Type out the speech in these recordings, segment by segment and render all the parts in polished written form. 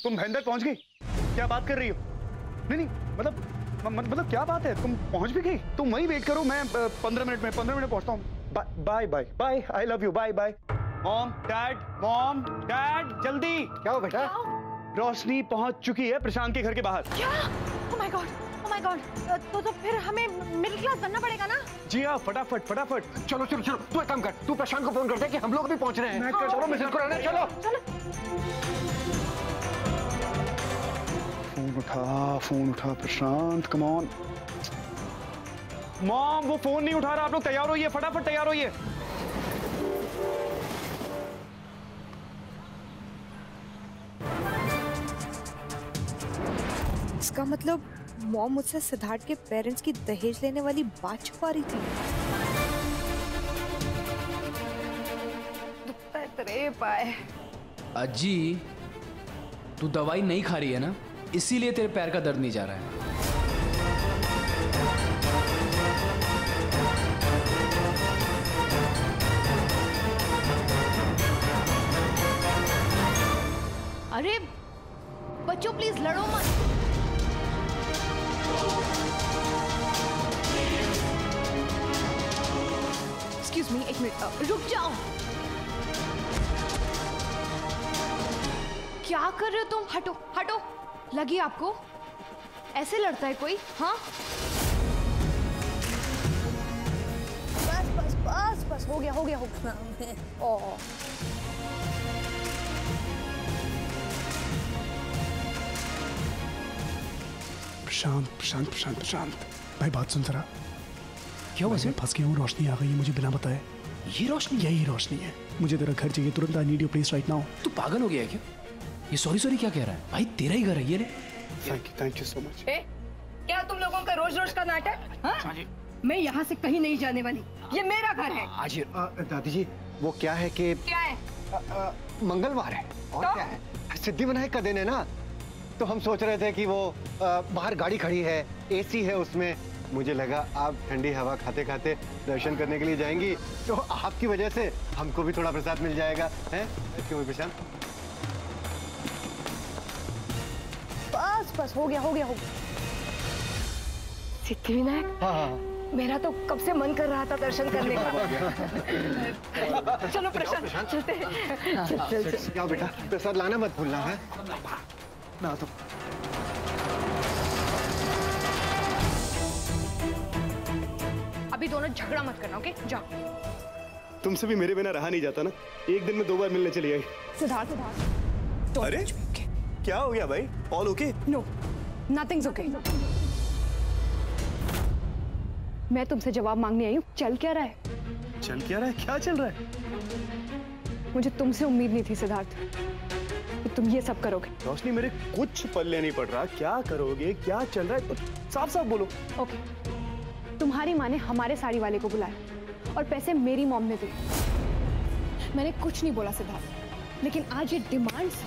तुम भयंदर पहुंच गई? क्या बात कर रही हो? नहीं मतलब क्या बात है? तुम पहुंच भी गई? तुम वहीं वेट करो, मैं 15 मिनट पहुंचता हूँ। Bye bye bye, I love you, bye bye. Mom dad जल्दी। क्या हो बेटा? रोशनी पहुंच चुकी है प्रशांत के घर के बाहर। क्या? ओह माय गॉड, तो फिर हमें मिडिल क्लास बनना पड़ेगा ना? जी हाँ, फटाफट। चलो तू एक काम कर, तू प्रशांत को फोन कर दे कि हम लोग भी पहुंच रहे हैं। चलो मैसेज करो ना, चलो। फोन उठा प्रशांत, कम ऑन। मॉम वो फोन नहीं उठा रहा, आप लोग तैयार होइए, फटाफट तैयार होइए। इसका मतलब मॉम मुझसे सिद्धार्थ के पेरेंट्स की दहेज लेने वाली बात छुपा रही थी। तेरे पाए। अजी, तू दवाई नहीं खा रही है ना, इसीलिए तेरे पैर का दर्द नहीं जा रहा है। अरे बच्चों प्लीज लड़ो मत। एक्सक्यूज मी, एक मिनट रुक जाओ। क्या कर रहे हो तुम? हटो। लगी आपको? ऐसे लड़ता है कोई? हाँ बस हो गया। ओह प्रशांत भाई, बात सुन जरा। क्या हुआ? फंस गया हूँ, रोशनी आ गई है मुझे बिना बताए। ये रोशनी? यही रोशनी है। मुझे तेरा घर चाहिए तुरंत। I need your place right now. तू पागल हो गया है क्या? ये सॉरी क्या कह रहा है? भाई तेरा ही घर है ये। ले थैंक यू सो मच। क्या तुम लोगों का रोज का नाटक? हाँ? मैं यहाँ से कहीं नहीं जाने वाली, ये मेरा घर है। आज दादी जी, वो क्या है कि क्या है? मंगलवार है और क्या है, सिद्धि विनायक का दिन है ना, तो हम सोच रहे थे कि वो बाहर गाड़ी खड़ी है, एसी है उसमें, मुझे लगा आप ठंडी हवा खाते खाते दर्शन करने के लिए जाएंगी, तो आपकी वजह से हमको भी थोड़ा प्रसाद मिल जाएगा, हैं? क्यों प्रशांत? बस हो गया। सिद्धि विनायक? हाँ। मेरा तो कब से मन कर रहा था दर्शन करने का। चलो प्रशांत चलते हैं। चल। क्या बेटा, प्रसाद लाना मत भूलना है ना। तो अभी दोनों झगड़ा मत करना, ओके? जाओ। तुमसे भी मेरे बिना रहा नहीं जाता ना, एक दिन में 2 बार मिलने चली आई। सिद्धार्थ अरे क्या हो गया भाई? All okay? No, nothings okay. मैं तुमसे जवाब मांगने आई हूँ। चल क्या रहा है? क्या चल रहा है? मुझे तुमसे उम्मीद नहीं थी सिद्धार्थ कि तुम ये सब करोगे। रोशनी, मेरे कुछ पल्ले नहीं पड़ रहा। क्या करोगे? क्या चल रहा है? तो साफ बोलो। ओके, तुम्हारी माँ ने हमारे साड़ी वाले को बुलाया और पैसे मेरी मॉम ने दिए। मैंने कुछ नहीं बोला सिद्धार्थ, लेकिन आज ये डिमांड्स।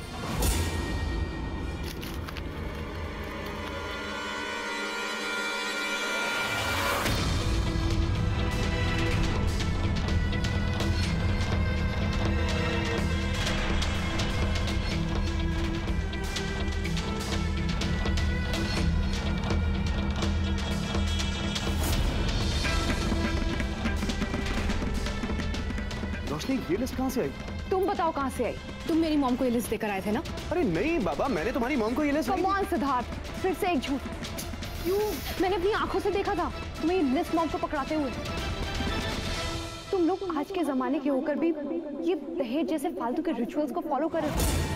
रोशनी, ये लिस्ट कहाँ से आई? तुम बताओ कहाँ से आई? तुम मेरी मॉम को ये लिस्ट देकर आए थे ना? अरे नहीं बाबा, मैंने तुम्हारी मॉम को ये लिस्ट कम ऑन सिद्धार्थ, फिर से एक झूठ। क्यों? मैंने अपनी आंखों से देखा था तुम्हें ये लिस्ट मॉम को पकड़ाते हुए। तुम लोग आज के जमाने के होकर भी ये दहेज जैसे फालतू के रिचुअल्स को फॉलो कर रहे हो।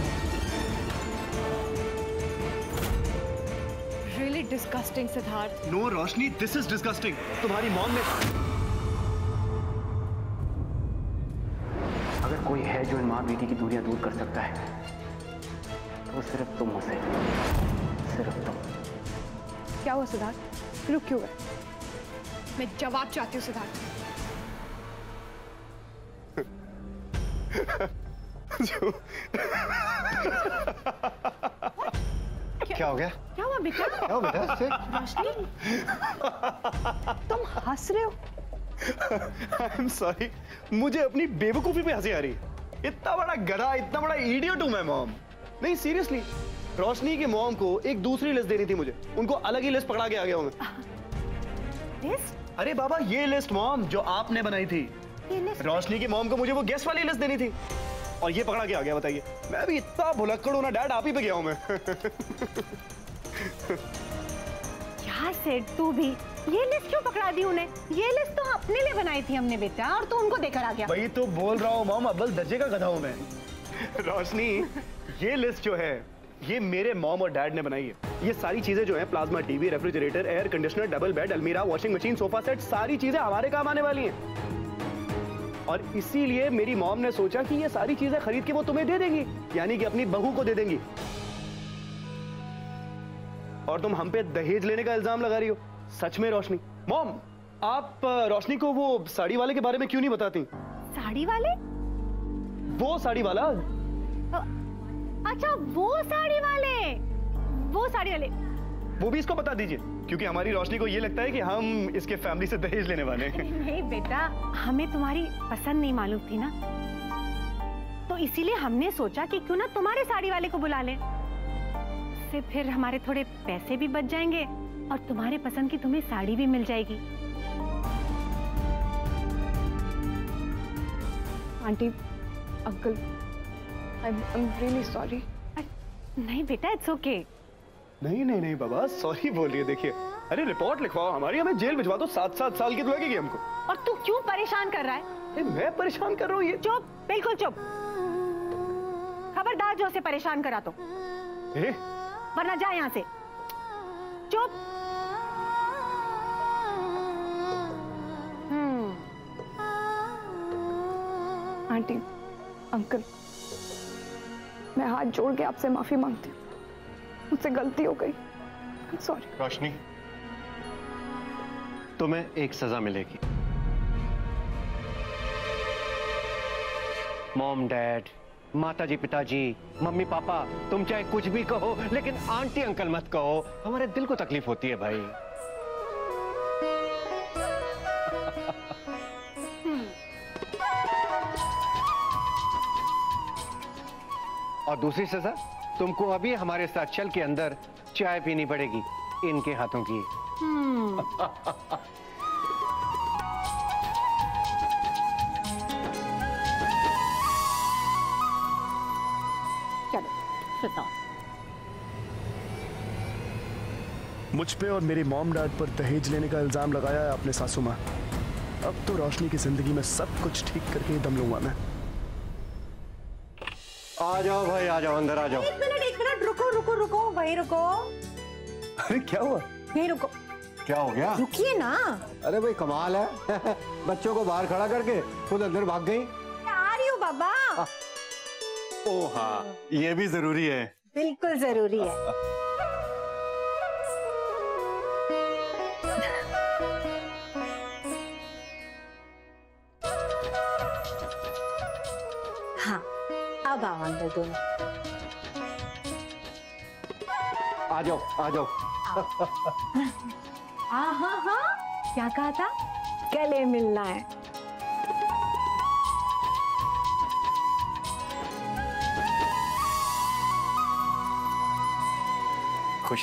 Really disgusting Siddharth. No Roshni, this is disgusting. तुम्हारी मॉम ने, अगर कोई है जो इन माँ बेटी की दूरियां दूर कर सकता है तो सिर्फ तुम उसे, सिर्फ तुम। क्या हुआ सिद्धार्थ? रुक क्यों गए? मैं जवाब चाहती हूँ सिद्धार्थ। क्या हो गया? क्या हुआ बेटा? क्या हो बेटा? रोशनी, तुम हंस रहे हो? आई एम सॉरी, मुझे अपनी बेवकूफी पे हंसी आ रही है। इतना बड़ा गधा, इतना बड़ा इडियट हूं मैं मॉम। नहीं सीरियसली, रोशनी की मॉम को एक दूसरी लिस्ट देनी थी मुझे, उनको अलग ही लिस्ट पकड़ा के आ गया हूं मैं। लिस्ट? अरे बाबा ये लिस्ट मॉम जो आपने बनाई थी, ये लिस्ट? रोशनी की मॉम को मुझे वो गेस्ट वाली लिस्ट देनी थी और ये पकड़ा के आ गया। बताइए, मैं भी इतना भुलक्कड़ हूं ना डैड, आप ही पे गया हूं मैं। क्या सेठ तू भी, ये लिस्ट क्यों पकड़ा दी उन्हें? ये लिस्ट तो अपने लिए बनाई थी हमने बेटा, और तू उनको देकर आ गया। वही तो बोल रहा हूँ मॉम, अव्वल दर्जे का गधा हूं मैं। रोशनी ये लिस्ट जो है ये मेरे मॉम और डैड ने बनाई है। ये सारी चीजें जो हैं, plasma TV, refrigerator, air conditioner, double bed, अलमीरा, वॉशिंग मशीन, सोफा सेट, सारी चीजें हमारे काम आने वाली हैं। और इसीलिए मेरी मॉम ने सोचा कि ये सारी चीजें खरीद के वो तुम्हें दे देंगी, यानी कि अपनी बहू को दे देंगी। और तुम हम पे दहेज लेने का इल्जाम लगा रही हो। सच में रोशनी, मॉम आप रोशनी को वो साड़ी वाले के बारे में क्यों नहीं बताती? साड़ी वाले? वो साड़ी वाला? अच्छा वो साड़ी वाले, वो साड़ी वाले। वो भी इसको बता दीजिए, क्योंकि हमारी रोशनी को ये लगता है कि हम इसके फैमिली से दहेज लेने वाले हैं। नहीं बेटा, हमें तुम्हारी पसंद नहीं मालूम थी ना, तो इसीलिए हमने सोचा कि क्यों ना तुम्हारे साड़ी वाले को बुला लें। इससे फिर हमारे थोड़े पैसे भी बच जाएंगे और तुम्हारे पसंद की तुम्हें साड़ी भी मिल जाएगी। Aunty, uncle, I'm really sorry. नहीं बेटा, इट्स ओके। नहीं नहीं नहीं बाबा, सॉरी बोल रही है। देखिए, अरे रिपोर्ट लिखवाओ हमारी, हमें जेल भिजवा दो, 7 साल की तो लगेगी हमको। और तू क्यों परेशान कर रहा है? मैं परेशान कर रहा हूँ? ये चुप, बिल्कुल चुप। खबरदार जो उसे परेशान करा तो, वरना जा यहाँ से। चुप। आंटी, अंकल, मैं हाथ जोड़ के आपसे माफी मांगती हूँ, मुझसे गलती हो गई, सॉरी। रोशनी, तुम्हें एक सजा मिलेगी। मॉम डैड, माताजी पिताजी, मम्मी पापा, तुम चाहे कुछ भी कहो, लेकिन आंटी अंकल मत कहो, हमारे दिल को तकलीफ होती है भाई। और दूसरी सजा, तुमको अभी हमारे साथ चल के अंदर चाय पीनी पड़ेगी, इनके हाथों की। चलो सुनो। मुझ पे और मेरे मॉम डैड पर दहेज लेने का इल्जाम लगाया है आपने सासू माँ। अब तो रोशनी की जिंदगी में सब कुछ ठीक करके ही दम लूंगा मैं। आ जाओ भाई, आ जाओ, अंदर आ जाओ। एक मिनट, रुको रुको रुको, वही रुको। अरे क्या हुआ? यही रुको। क्या हो गया? रुकिए ना। अरे भाई कमाल है। बच्चों को बाहर खड़ा करके खुद अंदर भाग गई। आ रही हूँ बाबा। ओ हाँ, ये भी जरूरी है। बिल्कुल जरूरी है। हाँ, अब आओ अंदर दोनों। आ जाओ, आ जाओ। हाँ हाँ हाँ, क्या कहा था? गले मिलना है। खुश?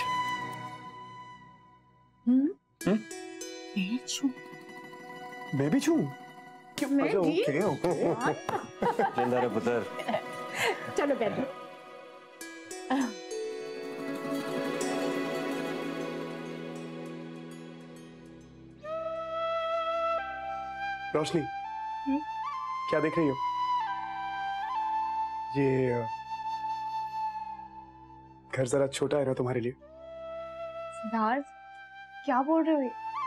बेबी छू? मैं भी। जिंदा रहे पुत्र। चलो बैठो। रोशनी, क्या देख रही हो? ये घर जरा छोटा है ना तुम्हारे लिए? सिद्धार्थ, क्या बोल रहे हो?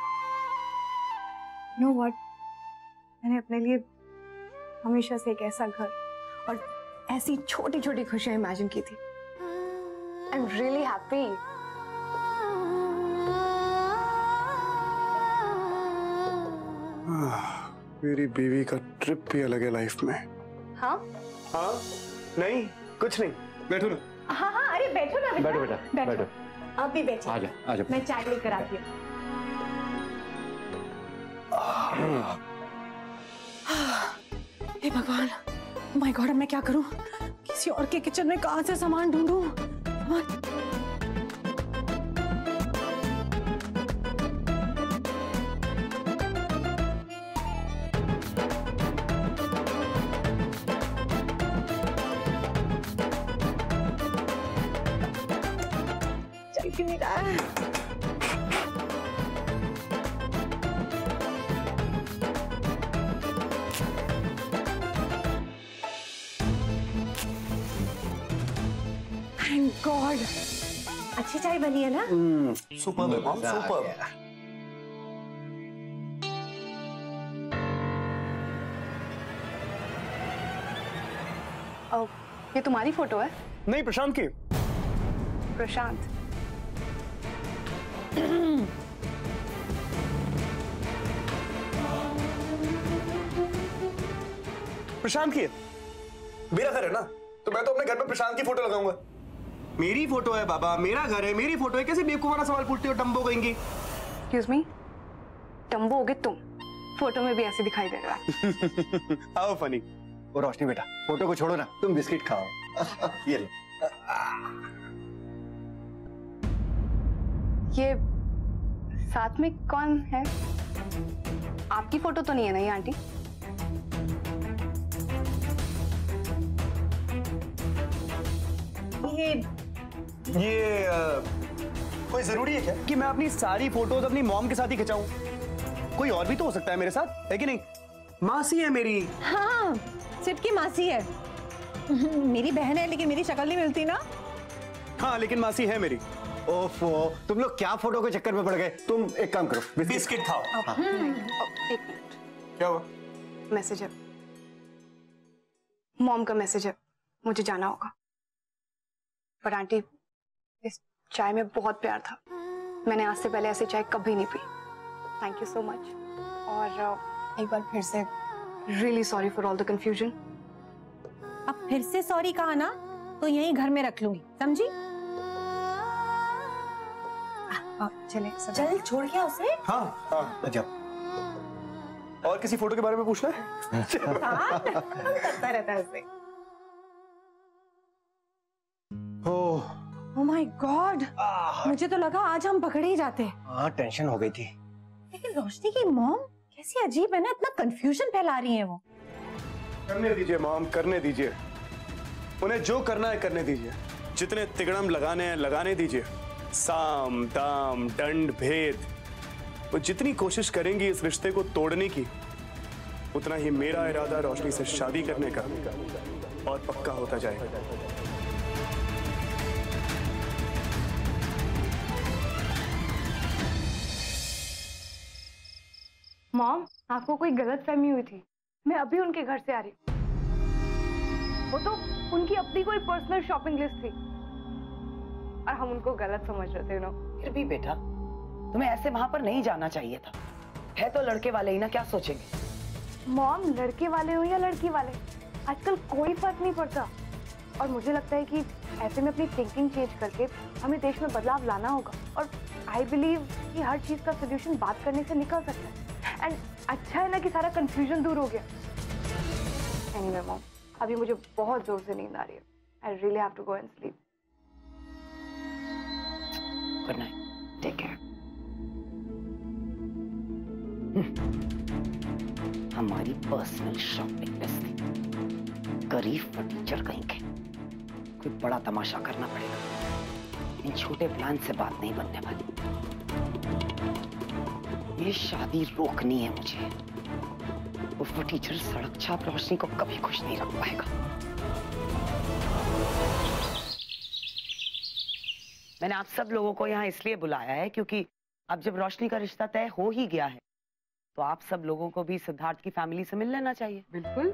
नो व्हाट, मैंने अपने लिए हमेशा से एक ऐसा घर और ऐसी छोटी छोटी खुशियां इमेजिन की थी। I am really happy. मेरी बीवी का ट्रिप भी अलग है लाइफ में। हाँ हाँ, नहीं कुछ नहीं, बैठो ना। हाँ हाँ, अरे बैठो ना बैठो बेटा, बैठो। आप भी बैठो। आ जाओ, आ जाओ। मैं चाय लेकर आती हूँ। हे भगवान, माय गॉड, अब मैं क्या करूं? किसी और के किचन में कहां से सामान ढूंढूं? चल क्यों नहीं रहा है? Thank God. अच्छी चाय बनी है ना? सुपर है मॉम, सुपर। ये तुम्हारी फोटो है? नहीं, प्रशांत की। प्रशांत। प्रशांत की है। मेरा घर है ना, तो मैं तो अपने घर पे प्रशांत की फोटो लगाऊंगा। मेरी फोटो है बाबा, मेरा घर है, मेरी फोटो है। कैसे बेवकूफाना सवाल पूछते हो, डम्बो कहेंगी। एक्सक्यूज मी, टम्बो होगे तुम। फोटो में भी ऐसे दिखाई दे रहा है। How funny. वो रोशनी बेटा, फोटो को छोड़ो ना, तुम बिस्किट खाओ। ये लो। ये साथ में कौन है? आपकी फोटो तो नहीं है ना ये आंटी? ये कोई जरूरी है क्या कि मैं अपनी सारी फोटोज अपनी मॉम के साथ ही खिंचाऊं? कोई और भी तो हो सकता है मेरे साथ, है कि नहीं? मासी है मेरी। हाँ, सिट की मासी है। मेरी बहन है लेकिन मेरी शक्ल नहीं मिलती ना। हाँ, लेकिन मासी है मेरी। ओफो, तुम लोग क्या फोटो के चक्कर में पड़ गए? तुम एक काम करो, बिस्किट खाओ। एक मिनट, क्या हुआ? मैसेज है, मॉम का मैसेज है, मुझे जाना होगा। पर आंटी, इस चाय में बहुत प्यार था। मैंने आज से पहले ऐसी चाय कभी नहीं पी। Thank you so much. और एक बार फिर से really sorry for all the confusion. अब फिर से सॉरी कहा ना तो यहीं घर में रख लूंगी, समझी? चले चल, छोड़ गया उसे। हाँ हाँ, जाओ। और किसी फोटो के बारे में पूछना है? करता रहता है उसे। ओह माय गॉड, मुझे तो लगा आज हम पकड़े ही जाते। हाँ, टेंशन हो गई थी। लेकिन रोशनी की मॉम कैसी अजीब है ना, इतना कंफ्यूजन फैला रही है वो। करने दीजिए मॉम, करने दीजिए। उन्हें जो करना है करने दीजिए। जितने तिगड़म लगाने हैं लगाने दीजिए। साम दाम दंड भेद, वो जितनी कोशिश करेंगी इस रिश्ते को तोड़ने की, उतना ही मेरा इरादा रोशनी से शादी करने का और पक्का होता जाएगा। मॉम, आपको कोई गलतफहमी हुई थी। मैं अभी उनके घर से आ रही हूँ। वो तो उनकी अपनी कोई पर्सनल शॉपिंग लिस्ट थी और हम उनको गलत समझ रहे थे ना। फिर भी बेटा, तुम्हें ऐसे वहां पर नहीं जाना चाहिए था। है तो लड़के वाले ही ना, क्या सोचेंगे? मॉम, लड़के वाले हो या लड़की वाले, आजकल कोई फर्क नहीं पड़ता। और मुझे लगता है कि ऐसे में अपनी थिंकिंग चेंज करके हमें देश में बदलाव लाना होगा। और आई बिलीव कि हर चीज का सोल्यूशन बात करने से निकल सकता है। एंड अच्छा है ना कि सारा कंफ्यूजन दूर हो गया। एनीवे मॉम, अभी मुझे बहुत जोर से नींद आ रही है। I really have to go and sleep. Good night, take care. हमारी पर्सनल शॉपिंग लिस्ट थी। गरीब फर्नीचर कहीं के। कोई बड़ा तमाशा करना पड़ेगा। इन छोटे प्लान से बात नहीं बनने वाली। ये शादी रोकनी है मुझे। वो फटीचर सड़क छाप रोशनी को कभी खुश नहीं रख पाएगा। मैंने आप सब लोगों को यहाँ इसलिए बुलाया है क्योंकि अब जब रोशनी का रिश्ता तय हो ही गया है तो आप सब लोगों को भी सिद्धार्थ की फैमिली से मिल लेना चाहिए। बिल्कुल।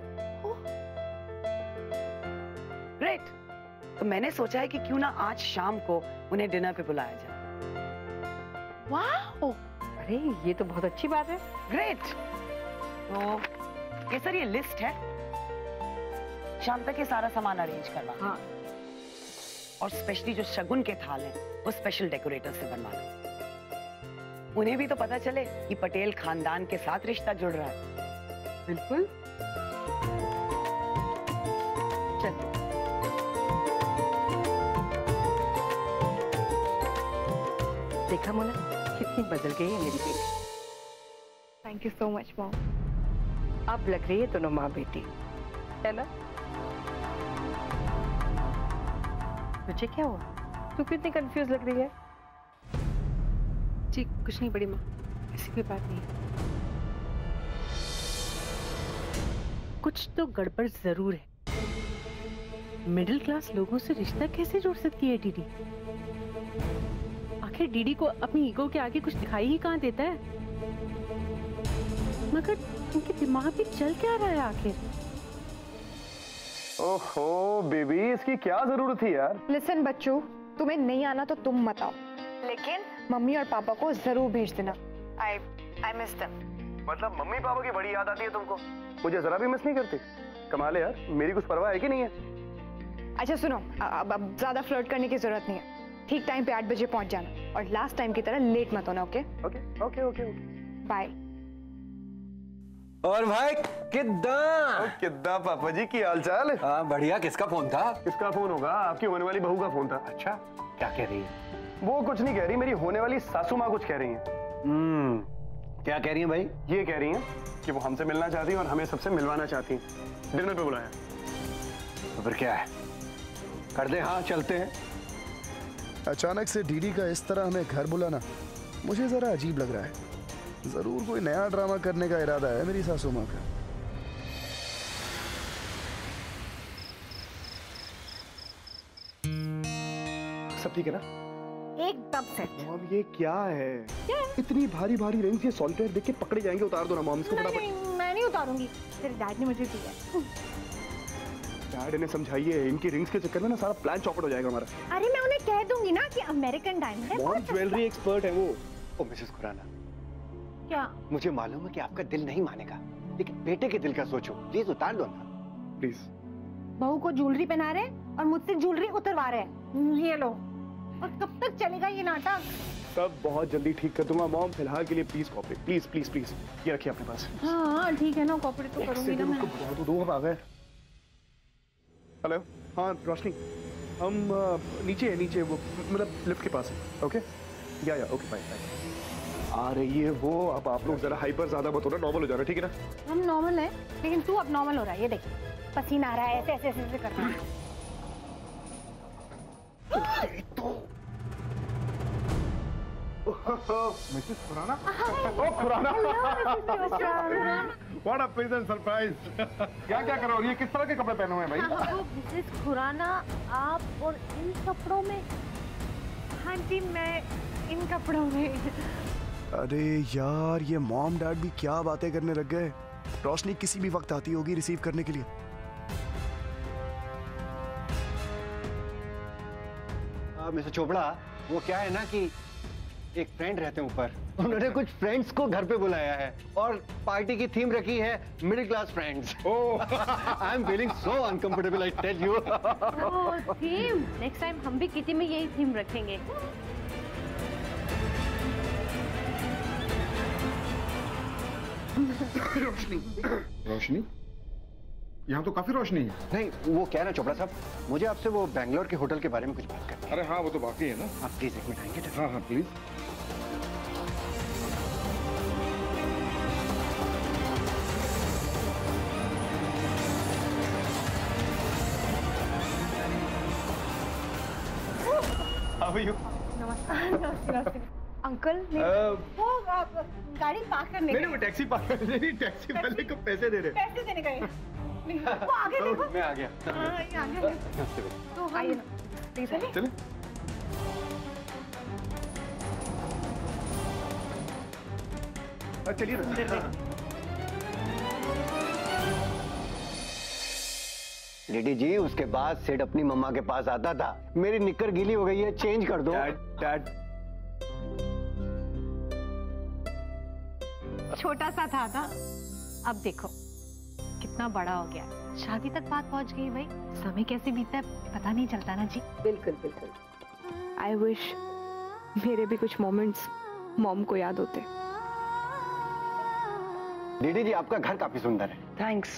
ग्रेट। तो मैंने सोचा है कि क्यों ना आज शाम को उन्हें डिनर पे बुलाया जाए। वाह, अरे ये तो बहुत अच्छी बात है। ग्रेट। तो ये सर, ये लिस्ट है। शाम तक ये सारा सामान अरेंज करवा। हाँ। और स्पेशली जो शगुन के थाल हैं वो स्पेशल डेकोरेटर से बनवा लो। उन्हें भी तो पता चले कि पटेल खानदान के साथ रिश्ता जुड़ रहा है। बिल्कुल। चल। देखा मोना, कितनी बदल गई है मेरी बेटी। Thank you so much mom. अब लग रही है दोनों माँ बेटी, है ना? तुझे क्या हुआ? तू कितनी कंफ्यूज लग रही है? जी कुछ नहीं बड़ी माँ, ऐसी कोई बात नहीं। कुछ तो गड़बड़ जरूर है। मिडिल क्लास लोगों से रिश्ता कैसे जोड़ सकती है डीडी? आखिर डीडी को अपनी ईगो के आगे कुछ दिखाई ही कहाँ देता है? मगर उनके दिमाग में चल क्या रहा है आखिर? ओहो बेबी, इसकी क्या जरूरत थी यार? लिसन बच्चों, तुम्हें नहीं आना तो तुम मत आओ, लेकिन मम्मी और पापा को जरूर भेज देना। I miss them. मतलब मम्मी पापा की बड़ी याद आती है तुमको? मुझे जरा भी मिस नहीं करती? कमाल है यार, मेरी कुछ परवाह है कि नहीं है? अच्छा सुनो, अब ज्यादा फ्लर्ट करने की जरूरत नहीं है। ठीक टाइम पे 8 बजे पहुंच जाना और लास्ट टाइम की तरह लेट मत होना। Okay okay okay okay bye. और भाई किद्दा किद्दा पापा जी की हालचाल? हाँ बढ़िया। किसका फोन था? किसका फोन होगा? आपकी होने वाली बहू का फोन था। अच्छा, क्या कह रही है? वो कुछ नहीं कह रही, मेरी होने वाली सासू माँ कुछ कह रही हैं। क्या कह रही हैं भाई? ये कह रही हैं कि वो हमसे मिलना चाहती हैं और हमें सबसे मिलवाना चाहती हैं। डिनर पे बुलाया। तो फिर क्या है, कर दे। हाँ चलते हैं। अचानक से डीडी का इस तरह हमें घर बुलाना मुझे जरा अजीब लग रहा है। जरूर कोई नया ड्रामा करने का इरादा है मेरी सासू माँ का। सब ठीक है ना? एकदम सेट। मॉम ये क्या है? इतनी भारी भारी रिंग्स, ये सॉलिटेयर देख के पकड़े जाएंगे। उतार दो ना मॉम इसको फटाफट। मैं नहीं उतारूंगी, तेरे डैड ने मुझे दिया। डैड इन्हें समझाइए, इनकी रिंग्स के चक्कर में ना सारा प्लान चौपट हो जाएगा हमारा। अरे मैं उन्हें कह दूंगी ना कि अमेरिकन डायमंड है। मॉम ज्वेलरी एक्सपर्ट है वो। ओ मिसेस खुराना, क्या? मुझे मालूम है कि आपका दिल नहीं मानेगा, लेकिन बेटे के दिल का सोचो। प्लीज उतार दो ना। प्लीज। बहू को ज्वेलरी पहना रहे और मुझसे ज्वेलरी उतरवा रहे हैं। ये लो। और कब तक चलेगा ये नाटक? सब बहुत जल्दी ठीक कर दूंगा मॉम। फिलहाल के लिए please cooperate, please please please. ये रखिए अपने पास। हाँ ठीक है ना, कॉपरेट तो करूंगी ना मैं। दो आ गए। हेलो, हाँ रोशनी, हम नीचे वो मतलब लिफ्ट के पास है। ओके या ओके बाय बाय। आ रही है वो। अब आप लोग जरा हाइपर ज्यादा मत होना, नॉर्मल हो जाना, ठीक है ना? हम नॉर्मल है, लेकिन तू अब नॉर्मल हो रहा है। ये देख, पसीना आ रहा है, ऐसे ऐसे ऐसे कर रहा है। Mrs Khurana, Khurana, what a pleasant surprise. क्या क्या करो? ये किस तरह के कपड़े पहने हुए हैं भाई? मिसेस खुराना, आप और इन कपड़ों में? हाँ जी, मैं इन कपड़ों में। अरे यार, ये मॉम डैड भी क्या बातें करने लग गए। रोशनी किसी भी वक्त आती होगी रिसीव करने के लिए। मिस्टर चोपड़ा, वो क्या है ना कि एक फ्रेंड रहते हैं ऊपर, उन्होंने कुछ फ्रेंड्स को घर पे बुलाया है और पार्टी की थीम रखी है middle class friends. I am feeling so uncomfortable, I tell you. Theme next time हम भी किटी में यही थीम रखेंगे। रोशनी, यहाँ तो काफी रोशनी है। नहीं, वो क्या है ना चोपड़ा साहब, मुझे आपसे वो बैंगलोर के होटल के बारे में कुछ बात करनी है। अरे हाँ, वो तो बाकी है ना। आप प्लीज एक मिनट आएंगे? हाँ हाँ प्लीज। अंकल वो गाड़ी पार्क करने नहीं वो टैक्सी पार्क नहीं, टैक्सी वाले को पैसे दे रहे। पैसे देने गए। वो आगे देखो। मैं आ गया। हाँ, ये आगे। तो आइए ना, प्लीज चले। चलिए ना। लेडी जी, उसके बाद सेठ अपनी मम्मा के पास आता था, मेरी निक्कर गीली हो गई है, चेंज कर दो। डैड छोटा सा था अब देखो कितना बड़ा हो गया। शादी तक बात पहुंच गई भाई। समय कैसे बीतता है पता नहीं चलता ना जी। बिल्कुल बिल्कुल। आई विश मेरे भी कुछ मोमेंट्स मॉम को याद होते। दीदी जी, आपका घर काफी सुंदर है। थैंक्स।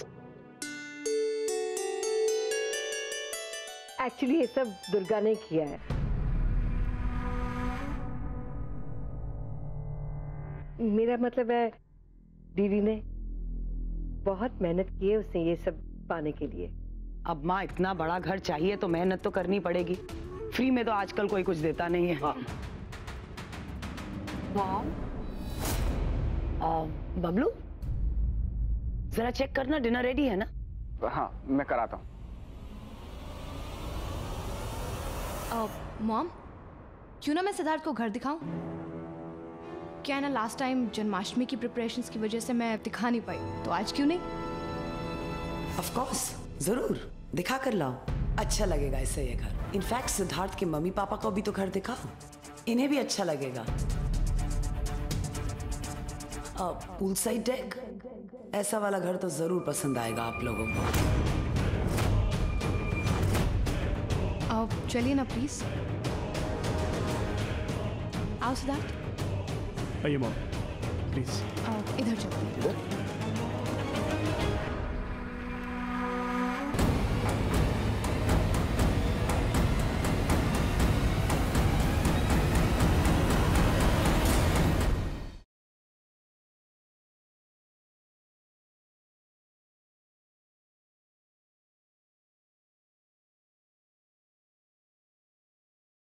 एक्चुअली ये सब दुर्गा ने किया है। मेरा मतलब है दीदी ने बहुत मेहनत की है उसने ये सब पाने के लिए। अब माँ इतना बड़ा घर चाहिए तो मेहनत तो करनी पड़ेगी। फ्री में तो आजकल कोई कुछ देता नहीं है। हाँ। बबलू जरा चेक करना डिनर रेडी है ना? हाँ मैं कराता हूँ। मॉम, क्यों ना मैं सिद्धार्थ को घर दिखाऊं? क्या है ना, लास्ट टाइम जन्माष्टमी की प्रिपरेशंस की वजह से मैं दिखा नहीं पाई, तो आज क्यों नहीं? ऑफ कोर्स, जरूर दिखा कर लाओ। अच्छा लगेगा इससे ये घर। इनफैक्ट सिद्धार्थ के मम्मी पापा को भी तो घर दिखाओ, इन्हें भी अच्छा लगेगा। पूल साइड डेक, ऐसा वाला घर तो जरूर पसंद आएगा आप लोगों को। चलिए ना प्लीज। आओ सिद्धार्थ। आइए मॉम प्लीज। इधर चलते हैं।